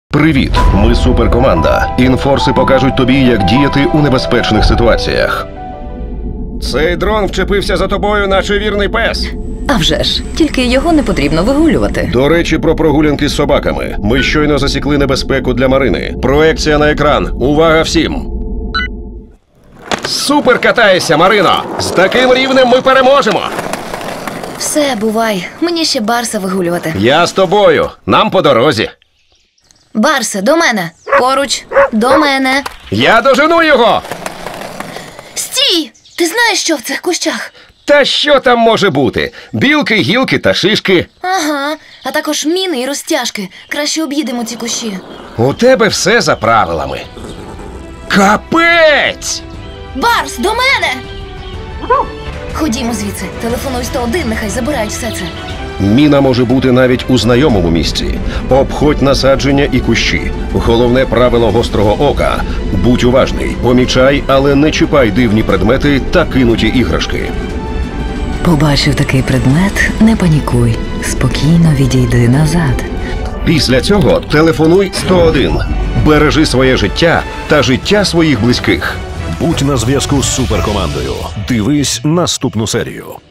Привіт, ми суперкоманда. Інфорси покажуть тобі, як діяти у небезпечних ситуаціях. Цей дрон вчепився за тобою, наче вірний пес. А вже ж, тільки його не потрібно вигулювати. До речі, про прогулянки з собаками. Ми щойно засікли небезпеку для Марини. Проекція на екран. Увага всім! Супер катаєшся, Марино! З таким рівнем ми переможемо! Все, бувай. Мені ще Барса вигулювати. Я з тобою. Нам по дорозі. Барсе, до мене. Поруч. До мене. Я дожену його! Стій! Ти знаєш, що в цих кущах? Та що там може бути? Білки, гілки та шишки. Ага, а також міни і розтяжки. Краще об'їдемо ці кущі. У тебе все за правилами. Капець! Барс, до мене! Ходімо звідси. Телефонуй 101, нехай забирають все це. Міна може бути навіть у знайомому місці. Обходь насадження і кущі. Головне правило гострого ока – будь уважний, помічай, але не чіпай дивні предмети та кинуті іграшки. Побачив такий предмет, не панікуй. Спокійно відійди назад. Після цього телефонуй 101. Бережи своє життя та життя своїх близьких. Будь на зв'язку з суперкомандою. Дивись наступну серію.